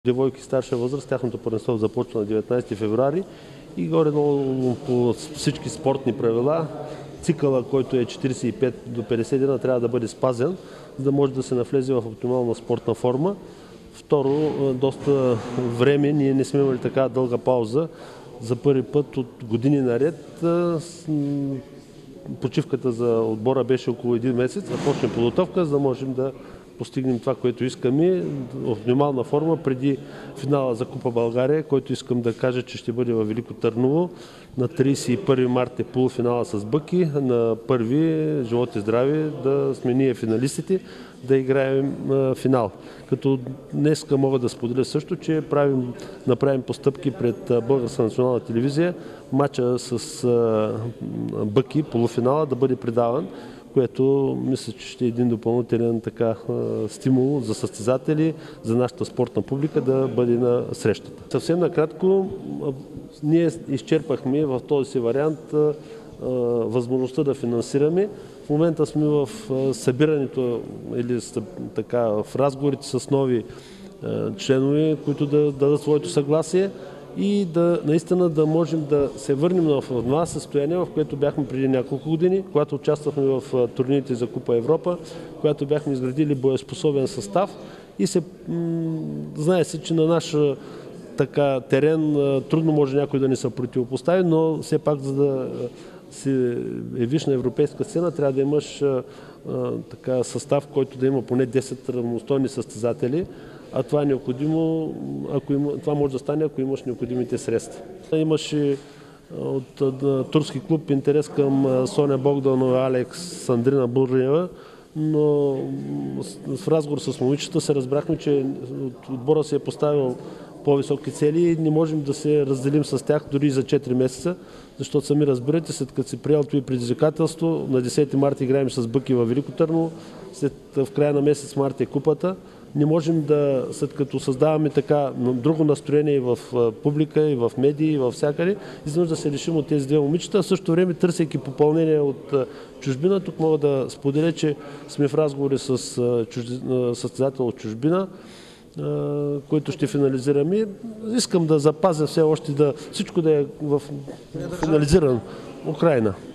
Девойки старша възраст, тяхното първенство започва на 19 февруари и горе-долу по всички спортни правила цикъла, който е 45 до 50 дена, трябва да бъде спазен, за да може да се навлезе в оптимална спортна форма. Второ, доста време ние не сме имали така дълга пауза. За първи път от години наред почивката за отбора беше около един месец, започне подготовка, за да можем да постигнем това, което искаме в оптимална форма преди финала за Купа България, който искам да кажа, че ще бъде във Велико Търново. На 31 март е полуфинала с Бъки, на 1 живот и здраве да сме ние финалистите, да играем финал. Като днеска мога да споделя също, че направим постъпки пред Българска национална телевизия, матча с Бъки, полуфинала, да бъде предаван, което мисля, че ще е един допълнителен стимул за състезатели, за нашата спортна публика да бъде на срещата. Съвсем накратко, ние изчерпахме в този си вариант възможността да финансираме. В момента сме в събирането или в разговорите с нови членове, които да дадат своето съгласие и наистина да можем да се върнем в това състояние, в което бяхме преди няколко години, когато участвахме в турнирите за Купа Европа, когато бяхме изградили боеспособен състав и знае се, че на наш терен трудно може някой да ни се противопостави, но все пак, за да се явиш на европейска сцена, трябва да имаш състав, който да има поне 10 равностойни състезатели. А това е необходимо, това може да стане, ако имаш необходимите средства. Имаше от турски клуб интерес към Соня Богданова и Александрина Бурнева, но в разговор с момичета се разбрахме, че отбора си е поставил по-високи цели и не можем да се разделим с тях дори за 4 месеца, защото сами разбирате, след като си приел това предизвикателство, на 10 марта играем с Бъки във Велико Търново, в края на месец март е купата. Не можем след като създаваме друго настроение и в публика, и в медии, и във всякъде, изведнъж да се решим от тези две момичета. В същото време, търсейки попълнение от чужбина, тук мога да споделя, че сме в разговори с състезател от чужбина, който ще финализираме. Искам да запазя все още всичко да е финализирано. Украйна.